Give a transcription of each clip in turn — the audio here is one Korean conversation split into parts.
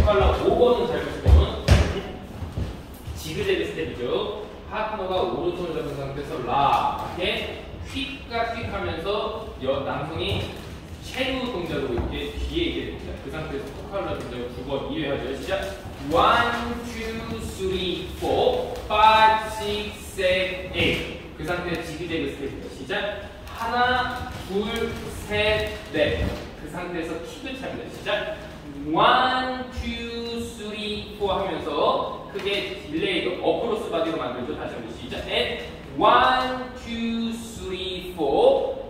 포칼라 5번은 잘 보시면 지그재그 스텝이죠. 파트너가 오른손을 잡은 상태에서 라 이렇게 휙과 휙 하면서 남성이 최루 동작으로 이렇게 뒤에 있게 됩니다. 그 상태에서 포칼라 동작을 2번 2회 하죠. 시작. 1, 2, 3, 4, 5, 6, 7, 8. 그 상태에서 지그재그 스텝입니다. 시작. 하나, 둘, 셋, 넷. 그 상태에서 킥을 찹니다. 시작. 1, 2, 3, 4 하면서 크게 딜레이도 어크로스 바디로 만들죠. 다시 한번 시작. 1, 2, 3, 4, 5,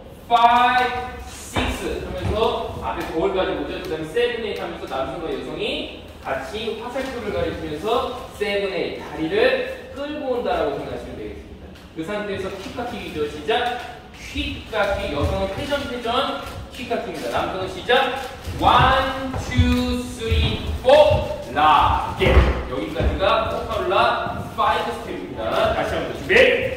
6 하면서 앞에 거울까지 보죠. 그 다음에 7, 8 하면서 남성과 여성이 같이 화살표를 가리키면서 7, 8 다리를 끌고 온다라고 생각하시면 되겠습니다. 그 상태에서 킥과 킥이죠. 시작. 킥과 킥. 여성은 회전 킥과 킥입니다. 남성은 시작. 1, 2, 3, 4 락겟. 여기까지가 포칼라 5 스텝입니다. 다시 한번 준비.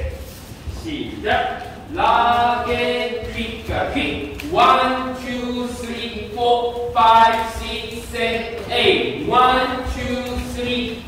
시작. 락겟 퀵과 퀵. 1, 2, 3, 4, 5, 6, 7, 8. 1, 2, 3, 4. 1, 2, 3,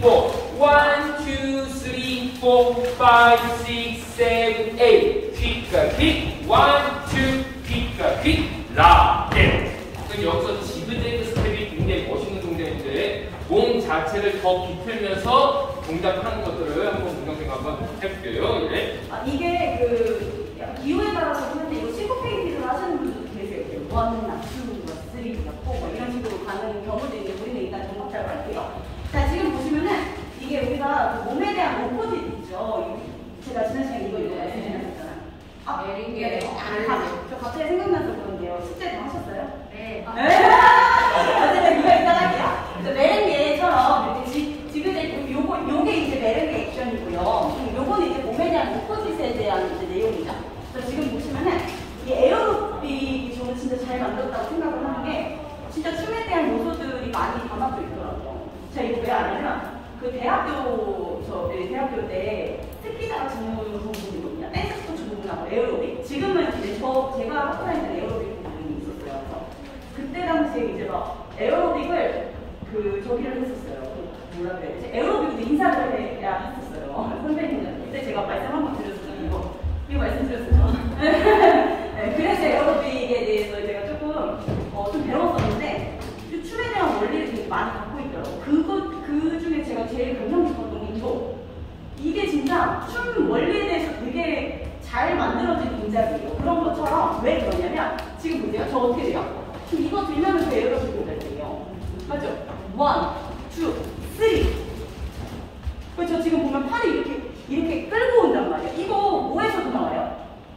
4, 5, 6, 7, 8. 퀵과 퀵. 1, 2, 퀵과 퀵. 락겟. 여기서 지그재그 스텝이 굉장히 멋있는 동작인데 몸 자체를 더 비틀면서 동작하는 것들을 한번 동영상 한번 해볼게요. 네. 이게 그 기호에 따라서 하는데 이거 싱코페이티를 하시는 분들도 계세요. 원, 투, 쓰리, 포 이런 식으로 가는 경우도 있는데 우리는 일단 정확하게 할게요. 자, 지금 보시면은 이게 우리가 그 몸에 대한 오포짓 있죠. 제가 지난 시간에 이거 말씀드렸잖아요. 메링게. 저 갑자기 생각나서 그런데요. 숙제 다 하셨어요? 네. 어쨌든 이거 이따 할게요. 메ren게처럼 이렇게 지그재그 요게 이제 메ren게 액션이고요. 요거는 이제 몸에 대한 오포짓에 대한 이제 내용이죠. 그래서 지금 보시면은 이 에어로빅이 저는 진짜 잘 만들었다고 생각을 하는 게 진짜 춤에 대한 요소들이 많이 담아져 있더라고요. 제가 이거 왜 아냐면 그 대학교 때 특기자가 전문 부분이거든요. 댄스 스포츠 부분하고 에어로빅. 지금은 이제 제가 학교 다닐 때 에어로빅 부분이 있었어요. 그래서 그때 당시에 이제 막 에어로빅을 저기를 했었어요. 뭐라 그래야 되지? 에어로빅도 인사를 해야 했었어요. 선배님들. 그때 제가 말씀 한번 드렸어요. 이거 말씀드렸어요. 네, 그래서 에어로빅에 대해서 제가 좀 배웠었는데 춤에 대한 원리를 되게 많이 갖고 있더라고요. 그 중에 제가 제일 감명 깊었던 게 이게 진짜 춤 원리에 대해서 되게 잘 만들어진 동작이에요. 그런 것처럼 왜 그러냐면 지금 보세요. 저 어떻게 돼요? 지금 이거 들면은 저 에어로빅 동작이에요. 맞죠? 1, 2, 3. 저 지금 보면 팔이 이렇게 끌고 온단 말이에요. 이거 뭐에서도 나와요?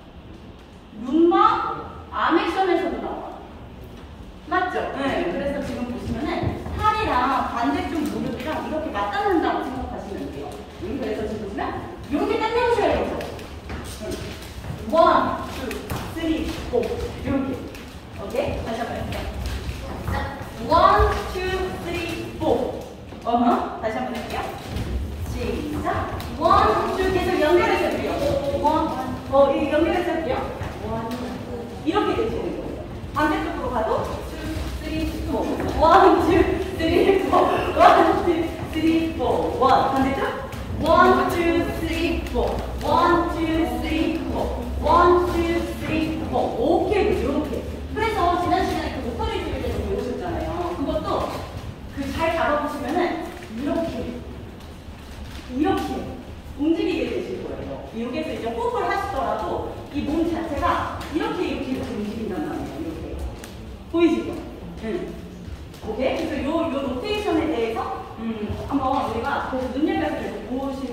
룸마 암액션에서도 나와요. 맞죠? 네. 그래서 지금 보시면은 팔이랑 반대쪽 무릎이랑 이렇게 맞닿는다고 생각하시면 돼요. 그래서 지금 보시면 이렇게 딱 내보셔야 돼요. 1, 2, 3, 4 이렇게. 오케이? 다시 한번 해볼게요. 자, 1, 2, 3, 4. 다시 한번 해볼게요. 시작. 1, 2 계속 연결해서 해볼게요. 이 연결해서 할게요. 1, 이렇게 되시는 거예요. 반대쪽으로 가도 2, 3, 4. 1, 2, 3, 4. 1, 2, 3, 4. 1. 반대쪽? 1, 2, 3, 4. 1, 2, 3, 4. 1, 2, 3, 4. 오케이. 이렇게. 그래서 지난 시간에 그 목소리 들을 때도 배우셨잖아요. 그것도 잘 잡아보시면은 이렇게 움직이게 되실 거예요. 여기에서 이제 호흡을 하시더라도 이 몸 자체가 이렇게 움직인단 말이에요. 이렇게. 보이시죠? 오케이? 그래서 요 로테이션에 대해서 한번 우리가 그래서 눈여겨서 계속